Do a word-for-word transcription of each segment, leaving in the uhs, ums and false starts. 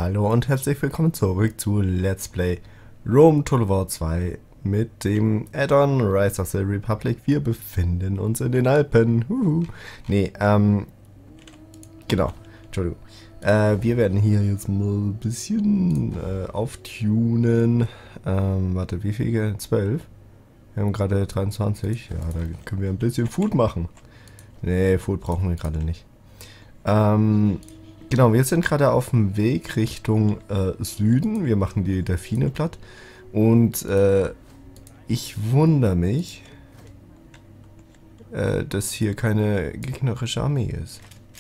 Hallo und herzlich willkommen zurück zu Let's Play Rome Total War zwei mit dem Add-on Rise of the Republic. Wir befinden uns in den Alpen. Huhu. Nee, ähm, genau, Entschuldigung. Äh, wir werden hier jetzt mal ein bisschen äh, auftunen. Ähm, warte, wie viel? zwölf? Wir haben gerade dreiundzwanzig. Ja, da können wir ein bisschen Food machen. Nee, Food brauchen wir gerade nicht. Ähm... Genau, wir sind gerade auf dem Weg Richtung äh, Süden. Wir machen die Delfine platt. Und äh, ich wundere mich, äh, dass hier keine gegnerische Armee ist.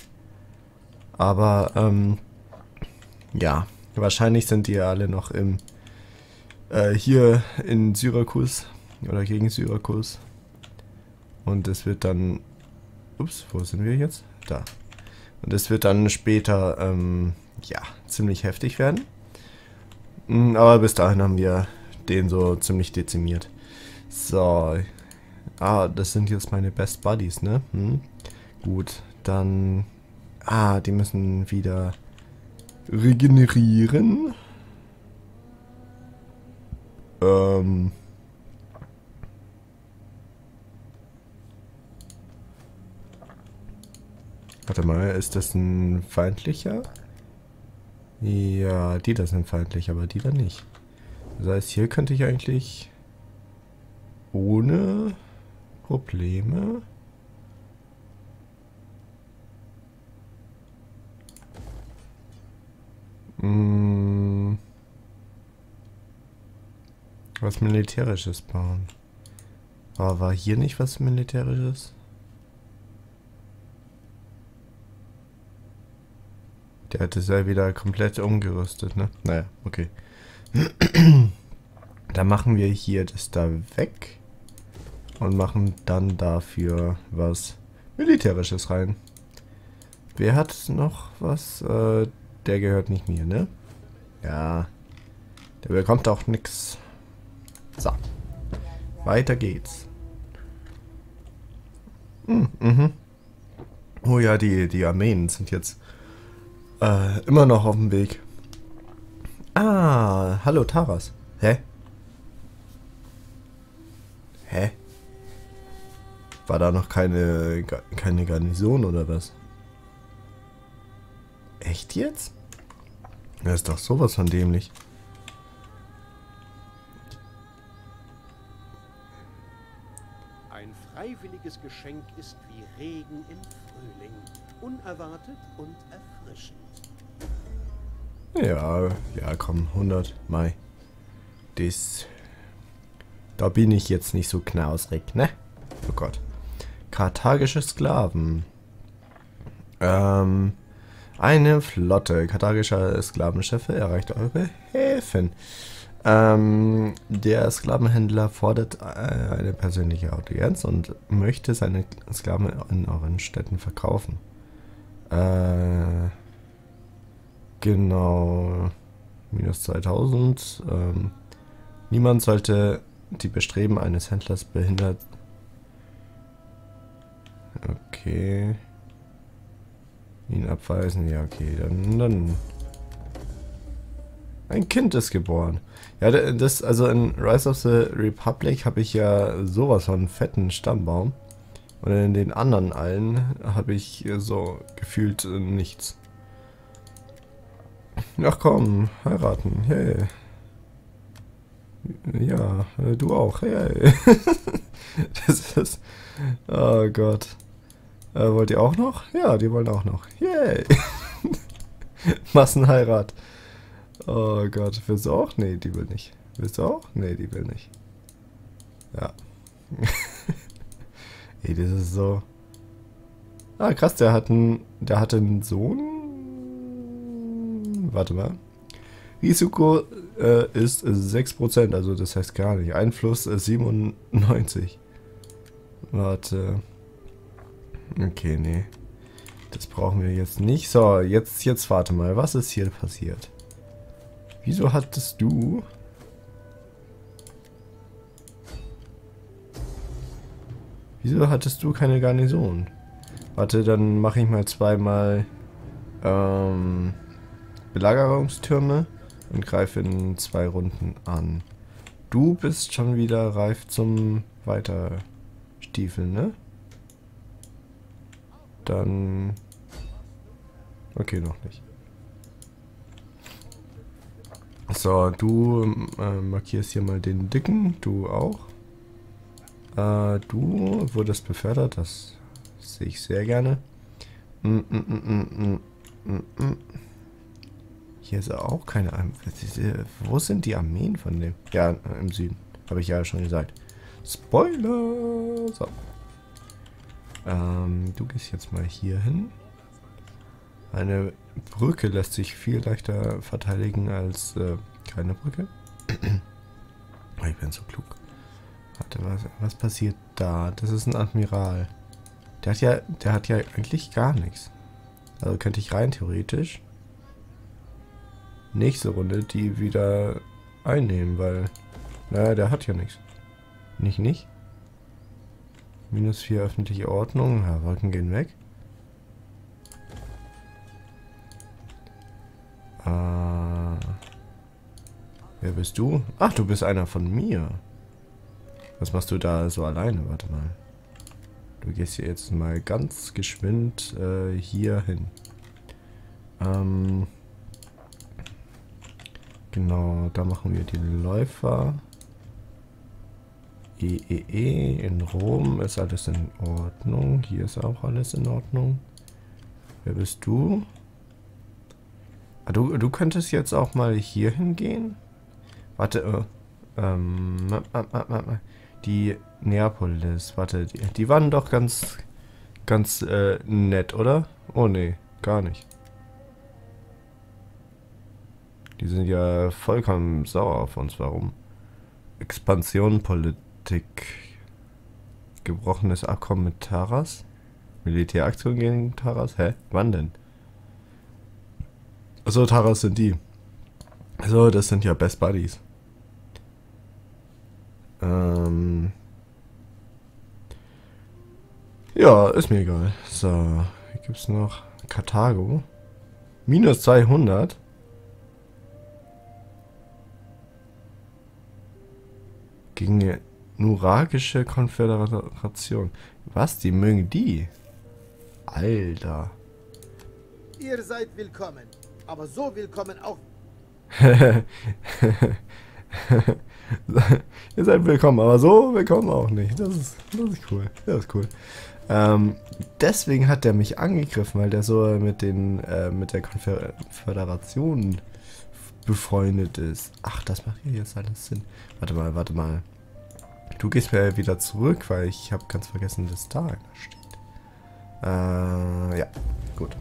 Aber, ähm, ja, wahrscheinlich sind die ja alle noch im, äh, hier in Syrakus oder gegen Syrakus. Und es wird dann, ups, wo sind wir jetzt? Da. Und es wird dann später, ähm, ja, ziemlich heftig werden. Aber bis dahin haben wir den so ziemlich dezimiert. So. Ah, das sind jetzt meine Best Buddies, ne? Hm. Gut, dann... Ah, die müssen wieder regenerieren. Ähm... Warte mal, ist das ein feindlicher? Ja, die da sind feindlich, aber die da nicht. Das heißt, hier könnte ich eigentlich ohne Probleme... Mh, was Militärisches bauen. Aber war hier nicht was Militärisches? Der hat es ja wieder komplett umgerüstet, ne? Naja, okay. Dann machen wir hier das da weg. Und machen dann dafür was Militärisches rein. Wer hat noch was? Äh, der gehört nicht mir, ne? Ja. Der bekommt auch nix. So. Weiter geht's. Hm, mhm. Oh ja, die, die Armeen sind jetzt... Äh, immer noch auf dem Weg. Ah, hallo Taras. Hä? Hä? War da noch keine, keine Garnison oder was? Echt jetzt? Das ist doch sowas von dämlich. Ein freiwilliges Geschenk ist wie Regen im Frühling. Unerwartet und erfrischend. Ja, ja, komm, hundert Mai. Das... Da bin ich jetzt nicht so knausrig, ne? Oh Gott. Karthagische Sklaven. Ähm... Eine Flotte karthagischer Sklavenschiffe erreicht eure Häfen. Ähm, der Sklavenhändler fordert äh, eine persönliche Audienz und möchte seine Sklaven in euren Städten verkaufen. Äh, genau. Minus zweitausend. Ähm, niemand sollte die Bestreben eines Händlers behindert. Okay. Ihn abweisen. Ja, okay. Dann, dann. Ein Kind ist geboren. Ja, das, also in Rise of the Republic habe ich ja sowas von einen fetten Stammbaum. Und in den anderen allen habe ich so gefühlt nichts. Ach komm, heiraten, hey. Ja, du auch, hey. Das ist... Oh Gott. Äh, wollt ihr auch noch? Ja, die wollen auch noch. Yay. Massenheirat. Oh Gott, willst du auch? Nee, die will nicht. Willst du auch? Nee, die will nicht. Ja. Ey, das ist so... Ah, krass, der hat einen... Der hatte einen Sohn? Warte mal. Risiko äh, ist sechs Prozent, also das heißt gar nicht. Einfluss ist siebenundneunzig. Warte. Okay, nee. Das brauchen wir jetzt nicht. So, jetzt, jetzt warte mal. Was ist hier passiert? Wieso hattest du... Wieso hattest du keine Garnison? Warte, dann mache ich mal zweimal... Ähm... Belagerungstürme und greife in zwei Runden an. Du bist schon wieder reif zum Weiterstiefeln, ne? Dann... Okay, noch nicht. So, du äh, markierst hier mal den Dicken, du auch. Äh, du wurdest befördert, das sehe ich sehr gerne. Mm, mm, mm, mm, mm, mm. Hier ist auch keine Armee. Wo sind die Armeen von dem? Ja, im Süden. Habe ich ja schon gesagt. Spoiler! So. Ähm, du gehst jetzt mal hier hin. Eine Brücke lässt sich viel leichter verteidigen als äh, keine Brücke. Ich bin so klug. Warte, was, was passiert da? Das ist ein Admiral. Der hat ja, der hat ja eigentlich gar nichts. Also könnte ich rein theoretisch nächste Runde die wieder einnehmen, weil, naja, der hat ja nichts. Nicht, nicht? Minus vier öffentliche Ordnung. Ja, Wolken gehen weg. Äh, wer bist du? Ach, du bist einer von mir. Was machst du da so alleine? Warte mal. Du gehst hier jetzt mal ganz geschwind äh, hier hin. Ähm, genau, da machen wir die Läufer. E, E, E, in Rom ist alles in Ordnung. Hier ist auch alles in Ordnung. Wer bist du? Ah, du, du könntest jetzt auch mal hier hingehen. Warte, äh, ähm, die Neapolis, warte, die, die waren doch ganz, ganz äh, nett, oder? Oh nee, gar nicht. Die sind ja vollkommen sauer auf uns. Warum? Expansion, Politik. Gebrochenes Abkommen mit Taras. Militäraktion gegen Taras. Hä? Wann denn? Achso, Taras sind die. Also, das sind ja Best Buddies. Ähm. Ja, ist mir egal. So, hier gibt's noch Karthago. Minus zweihundert. Gegen die Nuragische Konföderation. Was? Die mögen die? Alter. Ihr seid willkommen. Aber so willkommen auch. Ihr seid willkommen, aber so willkommen auch nicht. Das ist, das ist cool. Das ist cool. Ähm, deswegen hat der mich angegriffen, weil der so mit den äh, mit der Konföderation befreundet ist. Ach, das macht hier jetzt alles Sinn. Warte mal, warte mal. Du gehst mir wieder zurück, weil ich habe ganz vergessen, dass da einer steht. Äh, ja, gut.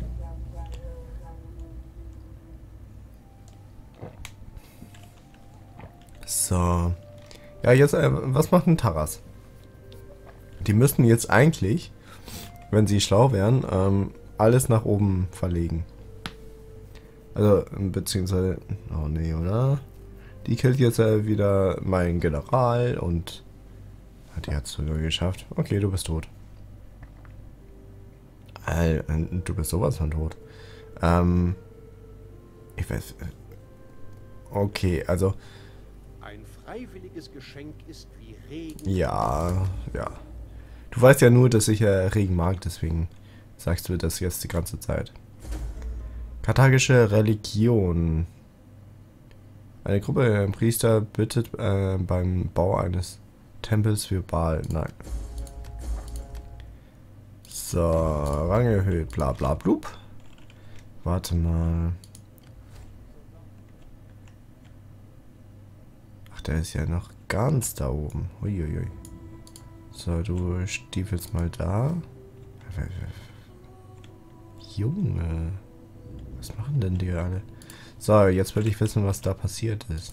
So. Ja, jetzt, äh, was macht ein Taras? Die müssten jetzt eigentlich, wenn sie schlau wären, ähm, alles nach oben verlegen. Also, beziehungsweise, oh nee, oder? Die killt jetzt äh, wieder meinen General und hat die hat es sogar geschafft. Okay, du bist tot. Äh, du bist sowas von tot. Ähm, ich weiß. Okay, also. Ein freiwilliges Geschenk ist wie Regen. Ja, ja. Du weißt ja nur, dass ich äh, Regen mag, deswegen sagst du das jetzt die ganze Zeit. Karthagische Religion. Eine Gruppe Priester bittet äh, beim Bau eines Tempels für Baal. Nein. So, Rang erhöht, bla bla blub. Warte mal. Ach, der ist ja noch ganz da oben. Uiuiui. So, du stiefelst mal da. Junge. Was machen denn die alle? So, jetzt will ich wissen, was da passiert ist.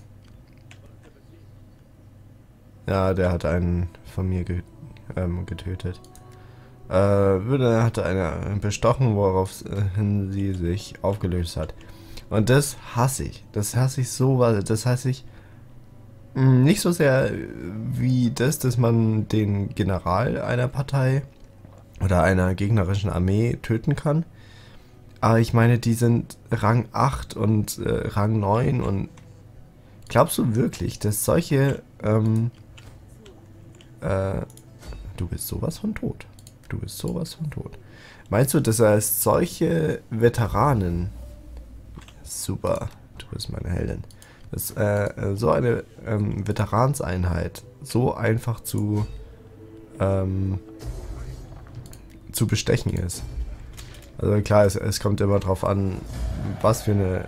Ja, der hat einen von mir ge ähm, getötet. Äh, er hatte eine bestochen, woraufhin sie sich aufgelöst hat. Und das hasse ich. Das hasse ich so, weil das hasse ich mh, nicht so sehr wie das, dass man den General einer Partei oder einer gegnerischen Armee töten kann. Aber ich meine, die sind Rang acht und äh, Rang neun und glaubst du wirklich, dass solche, ähm, äh, du bist sowas von tot. Du bist sowas von tot. Meinst du, dass er als solche Veteranen, super, du bist meine Heldin, dass äh, so eine ähm, Veteranseinheit so einfach zu, ähm, zu bestechen ist? Also klar, es, es kommt immer drauf an, was für eine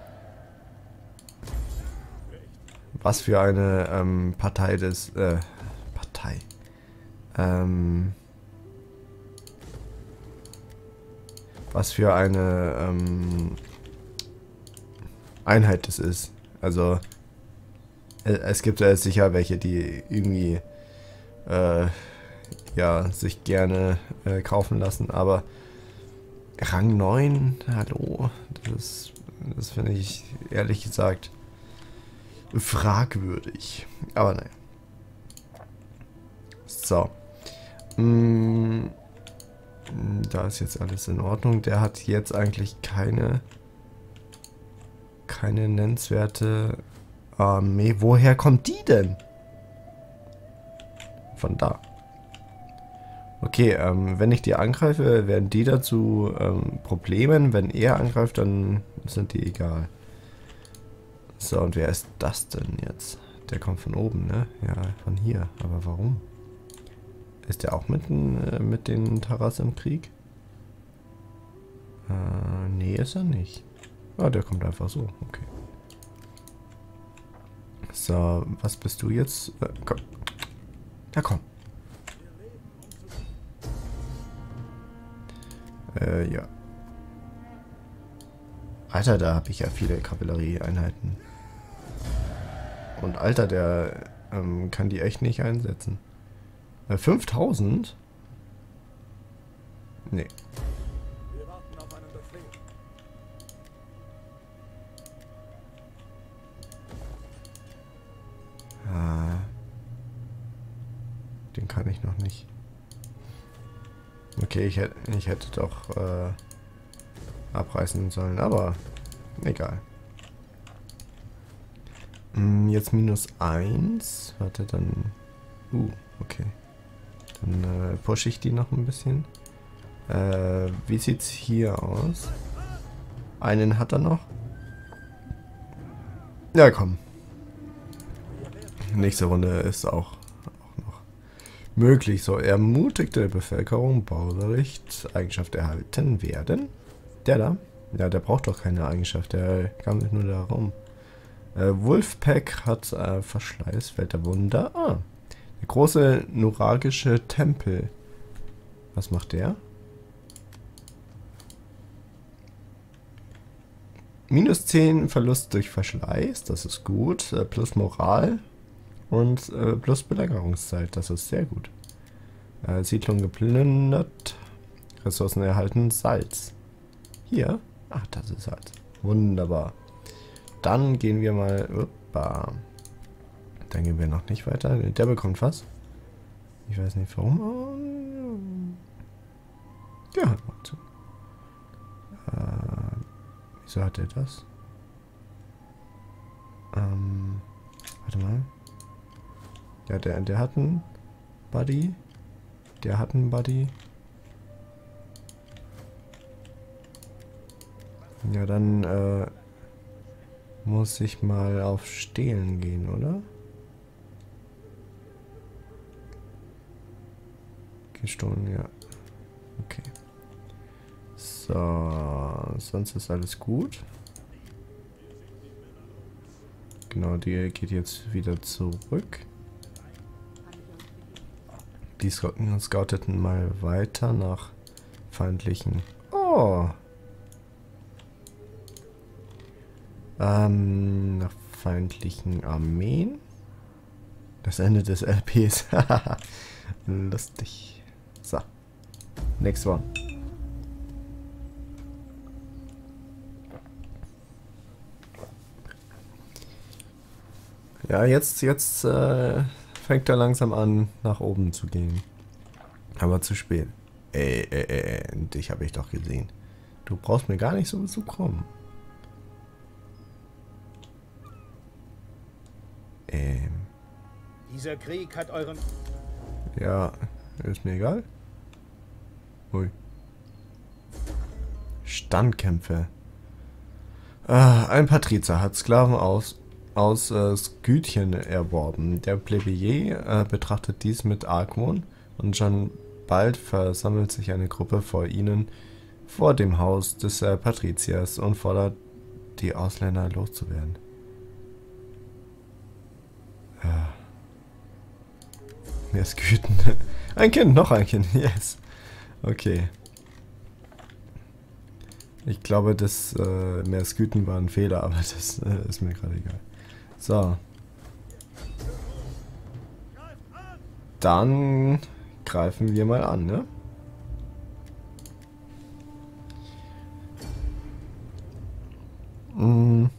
was für eine ähm, Partei das äh, Partei ähm, was für eine ähm, Einheit das ist. Also äh, es gibt ja sicher welche, die irgendwie äh, ja sich gerne äh, kaufen lassen, aber Rang neun, hallo, das, das finde ich ehrlich gesagt fragwürdig. Aber nein. So. Mm, da ist jetzt alles in Ordnung. Der hat jetzt eigentlich keine keine nennenswerte Armee. Woher kommt die denn? Von da. Okay, ähm, wenn ich die angreife, werden die dazu ähm, Problemen. Wenn er angreift, dann sind die egal. So, und wer ist das denn jetzt? Der kommt von oben, ne? Ja, von hier. Aber warum? Ist der auch mit, äh, mit den Taras im Krieg? Äh, nee, ist er nicht. Ah, der kommt einfach so. Okay. So, was bist du jetzt? Äh, komm. Ja, komm. Äh, ja. Alter, da habe ich ja viele Kavallerieeinheiten. Und Alter, der ähm, kann die echt nicht einsetzen. Äh, fünftausend? Nee. Ah. Den kann ich noch nicht. Okay, ich hätte, ich hätte doch äh, abreißen sollen, aber egal. Hm, jetzt minus eins. Warte, dann... Uh, okay. Dann äh, pushe ich die noch ein bisschen. Äh, wie sieht's hier aus? Einen hat er noch. Ja, komm. Nächste Runde ist auch, auch noch möglich. So, ermutigte Bevölkerung, Baubericht, Eigenschaft erhalten werden. Der da? Ja, der braucht doch keine Eigenschaft. Der kam nur da rum. Äh, Wolfpack hat äh, Verschleiß, Welt der Wunder. Ah, der große nuragische Tempel. Was macht der? Minus zehn Verlust durch Verschleiß, das ist gut. Äh, plus Moral und äh, plus Belagerungszeit, das ist sehr gut. Äh, Siedlung geplündert. Ressourcen erhalten, Salz. Hier? Ach, das ist Salz. Wunderbar. Dann gehen wir mal... Uppa. Dann gehen wir noch nicht weiter. Der bekommt was. Ich weiß nicht warum. Ja, warte. Äh, wieso hat er das? Ähm, warte mal. Ja, der, der hat einen Buddy. Der hat einen Buddy. Ja, dann äh, muss ich mal auf Stehlen gehen, oder? Gestohlen, ja. Okay. So, sonst ist alles gut. Genau, die geht jetzt wieder zurück. Die scouteten mal weiter nach feindlichen... Oh! Ähm, nach feindlichen Armeen. Das Ende des L Ps. Lustig. So. Next one. Ja, jetzt, jetzt äh, fängt er langsam an, nach oben zu gehen. Aber zu spät. Ey, ey, ey, dich habe ich doch gesehen. Du brauchst mir gar nicht so zu kommen. Ähm. Dieser Krieg hat euren... Ja, ist mir egal. Ui. Standkämpfe. Ah, ein Patrizier hat Sklaven aus, aus äh, Skythien erworben. Der Plebejer äh, betrachtet dies mit Argwohn und schon bald versammelt sich eine Gruppe vor ihnen, vor dem Haus des äh, Patriziers und fordert die Ausländer loszuwerden. Ah. Mehr Skythen. Ein Kind, noch ein Kind, yes. Okay. Ich glaube, das äh, mehr Skythen war ein Fehler, aber das äh, ist mir gerade egal. So. Dann greifen wir mal an, ne? Hm.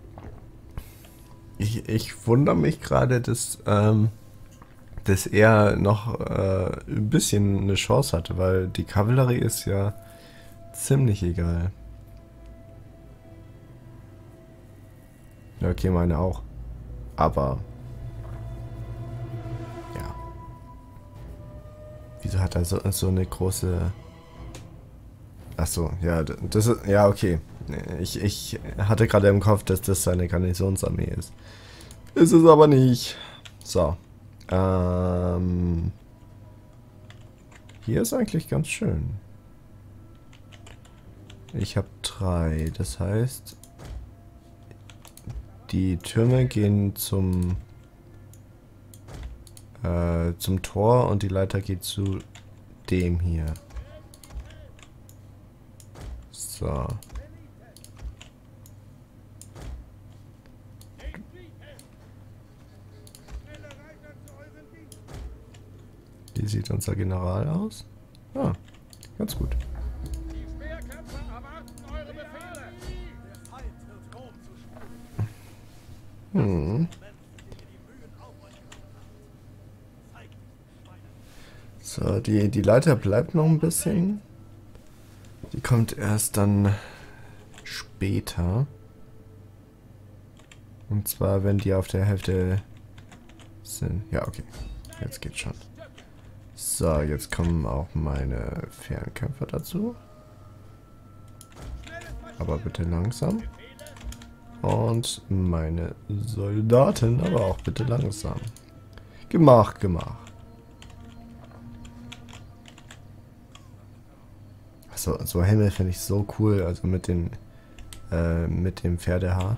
Ich, ich wundere mich gerade, dass, ähm, dass er noch äh, ein bisschen eine Chance hatte, weil die Kavallerie ist ja ziemlich egal. Ja, okay, meine auch. Aber ja. Wieso hat er so, so eine große... Ach so, ja, das ist... Ja, okay. Ich, ich hatte gerade im Kopf, dass das seine Garnisonsarmee ist. Ist es aber nicht. So. Ähm... Hier ist eigentlich ganz schön. Ich habe drei, das heißt, die Türme gehen zum äh, zum Tor und die Leiter geht zu dem hier. So. Wie sieht unser General aus? Ah, ganz gut. Hm. So, die, die Leiter bleibt noch ein bisschen. Die kommt erst dann später. Und zwar, wenn die auf der Hälfte sind. Ja, okay. Jetzt geht's schon. So, jetzt kommen auch meine Fernkämpfer dazu. Aber bitte langsam. Und meine Soldaten, aber auch bitte langsam. Gemacht, gemacht. So, so Helme finde ich so cool, also mit den äh, mit dem Pferdehaar.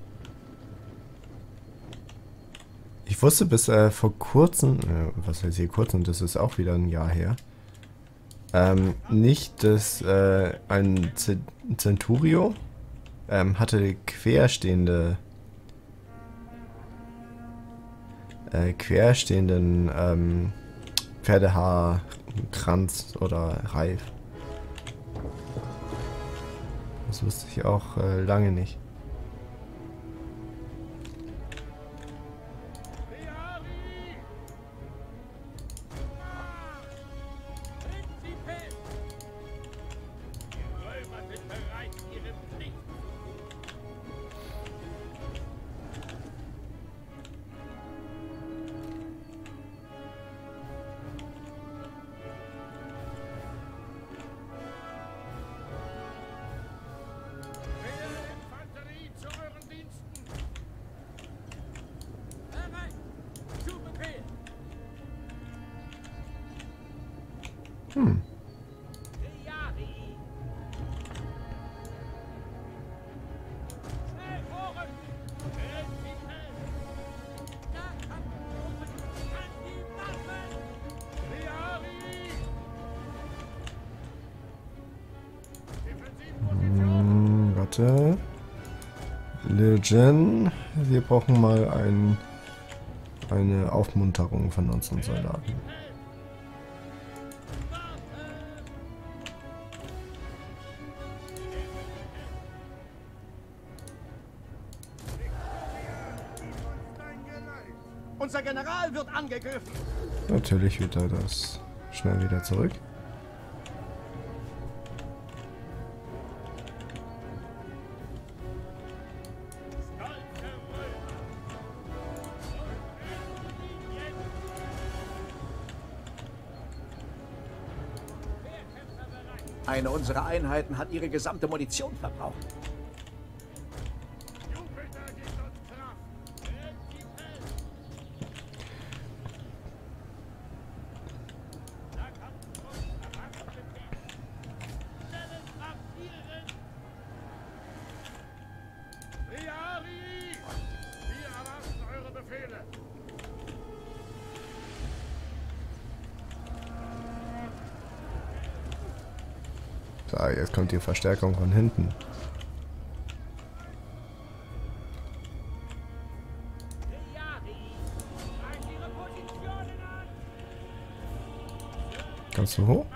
Ich wusste bis äh, vor kurzem, äh, was heißt hier kurzem, das ist auch wieder ein Jahr her, ähm, nicht, dass äh, ein Centurio ähm, hatte querstehende äh, querstehenden ähm, Pferdehaarkranz oder Reif. Das wusste ich auch äh, lange nicht. Hm. Hm, warte. Legion. Wir brauchen mal ein, eine Aufmunterung von unseren Soldaten. Unser General wird angegriffen. Natürlich wird er das schnell wieder zurück. Eine unserer Einheiten hat ihre gesamte Munition verbraucht. So, jetzt kommt die Verstärkung von hinten. Kannst du hoch?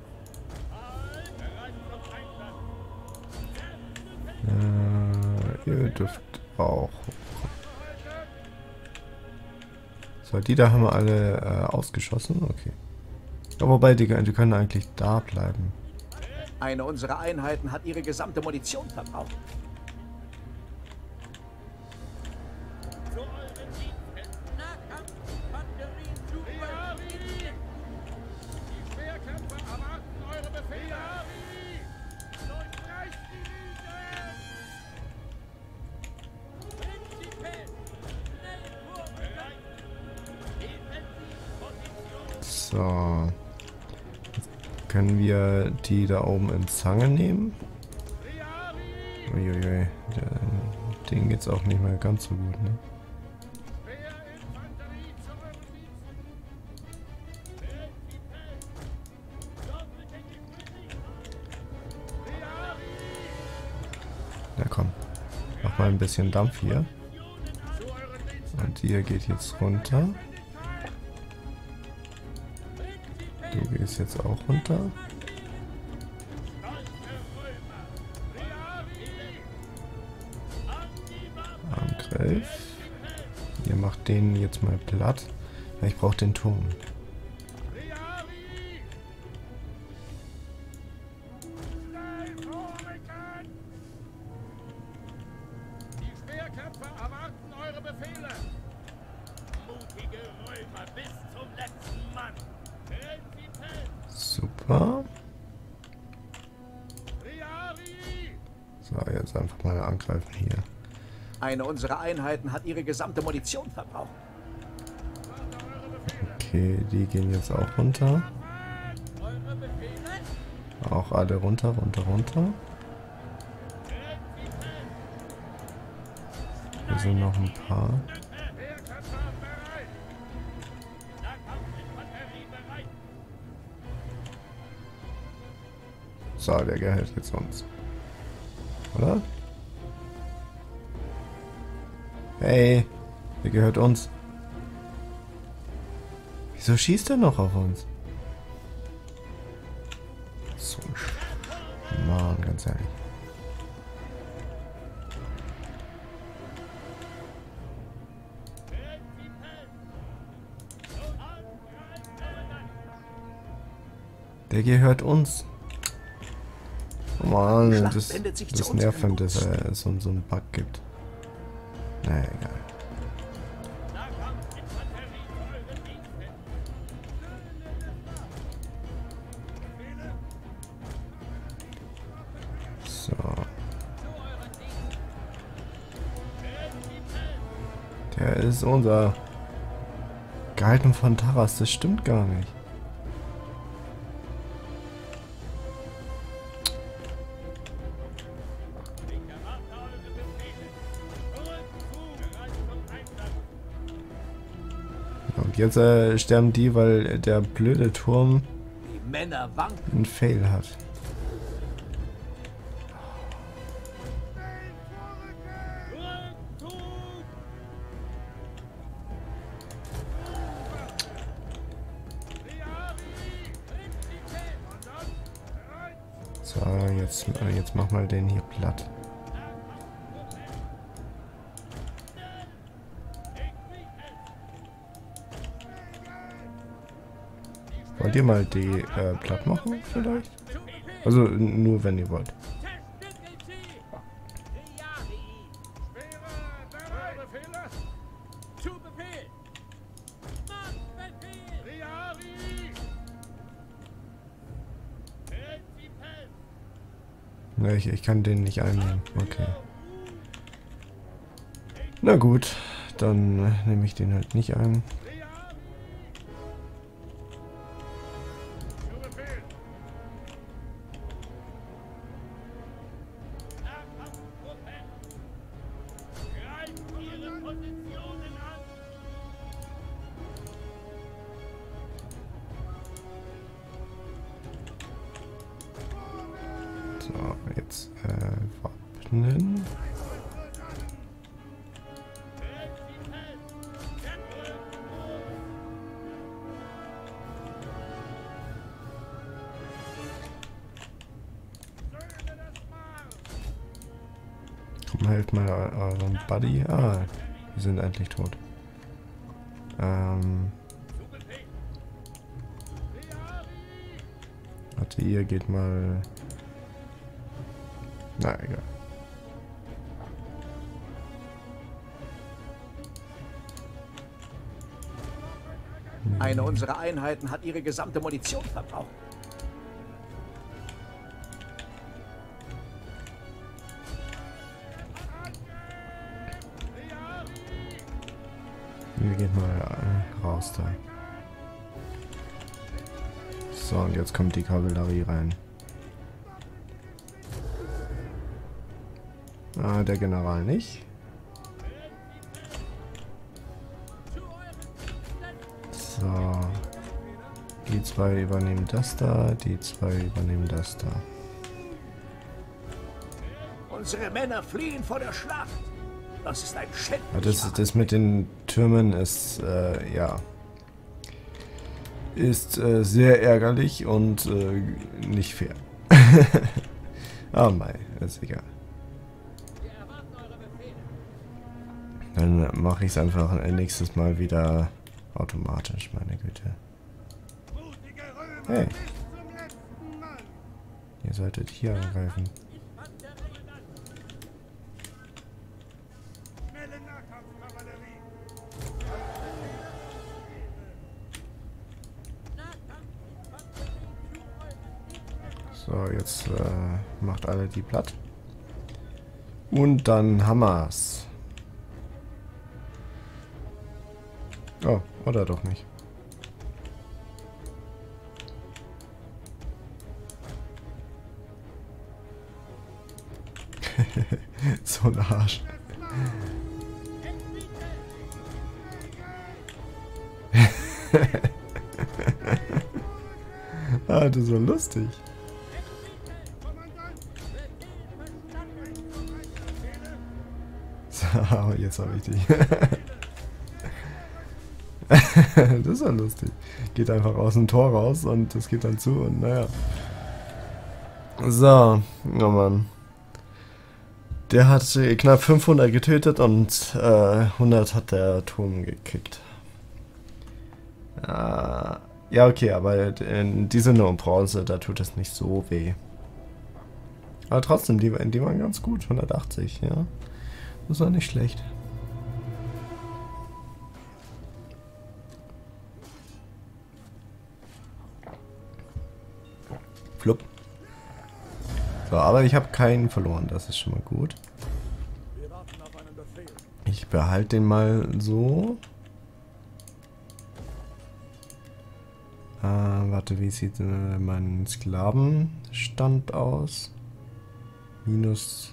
Äh, ihr dürft auch. So, die da haben wir alle äh, ausgeschossen. Okay. Ja, wobei, die, die können eigentlich da bleiben. Eine unserer Einheiten hat ihre gesamte Munition verbraucht. So. Können wir die da oben in Zange nehmen? Uiuiui. Denen geht's auch nicht mehr ganz so gut, ne? Na komm. Mach mal ein bisschen Dampf hier. Und ihr geht jetzt runter. Du gehst jetzt auch runter. Angriff. Ihr macht den jetzt mal platt. Ich brauche den Turm. Die Speerkämpfer erwarten eure Befehle. Mutige Römer bis zum letzten Mann. Super. So, jetzt einfach mal angreifen hier. Eine unserer Einheiten hat ihre gesamte Munition verbraucht. Okay, die gehen jetzt auch runter. Auch alle runter, runter, runter. Hier sind noch ein paar. So, der gehört jetzt uns. Oder? Hey, der gehört uns. Wieso schießt er noch auf uns? So ein Sch- Mann, ganz ehrlich. Der gehört uns. Oh Mann, das, das nervt, wenn es äh, so, so einen Bug gibt. Naja, egal. So. Der ist unser Gehalten von Taras, das stimmt gar nicht. Und jetzt äh, sterben die, weil der blöde Turm Die Männer wanken. einen Fail hat. So, jetzt, jetzt mach mal den hier platt. Wollt ihr mal die äh, platt machen vielleicht? Also nur wenn ihr wollt. Na, ich, ich kann den nicht einnehmen. Okay. Na gut, dann äh, nehme ich den halt nicht ein. So, jetzt äh, wappnen. Komm, helft mal eurem Buddy. Ah, die sind endlich tot. Ähm. Warte, ihr geht mal. Na, egal. Eine unserer Einheiten hat ihre gesamte Munition verbraucht. Ihr geht mal äh, raus da. So, und jetzt kommt die Kavallerie rein. Ah, der General nicht. So. Die zwei übernehmen das da, die zwei übernehmen das da. Unsere Männer fliehen vor der Schlacht. Das ist ein Schändlich. Ja, das, das mit den Türmen ist, äh, ja. Ist äh, sehr ärgerlich und äh, nicht fair. Ah, mei, ist egal. Dann mache ich es einfach nächstes Mal wieder automatisch, meine Güte. Hey. Ihr solltet hier angreifen. So, jetzt äh, macht alle die platt. Und dann Hammers. Oh, oder doch nicht. So ein Arsch. Ah, das war lustig. So, aber jetzt habe ich dich. Das ist ja lustig. Geht einfach aus dem Tor raus und das geht dann zu und naja. So, oh Mann. Der hat knapp fünfhundert getötet und äh, hundert hat der Turm gekickt. Äh, ja, okay, aber die sind nur in Bronze, da tut es nicht so weh. Aber trotzdem, die, die waren ganz gut, hundertachtzig, ja. Das war nicht schlecht. Flupp. So, aber ich habe keinen verloren, das ist schon mal gut. Ich behalte den mal so. Äh, warte, wie sieht äh, mein Sklavenstand aus? Minus.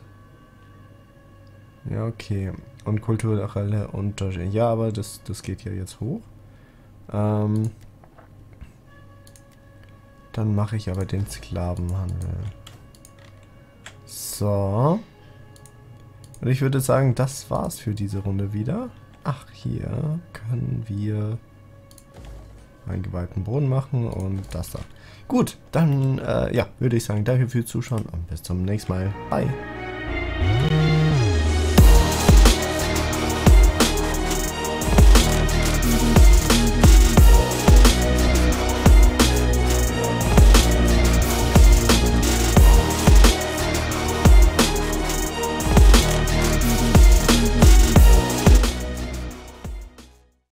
Ja, okay. Und kulturelle Unterschiede. Ja, aber das, das geht ja jetzt hoch. Ähm, dann mache ich aber den Sklavenhandel. So. Und ich würde sagen, das war's für diese Runde wieder. Ach, hier können wir einen geweihten Brunnen machen und das da. Gut, dann äh, ja, würde ich sagen, danke fürs Zuschauen und bis zum nächsten Mal. Bye.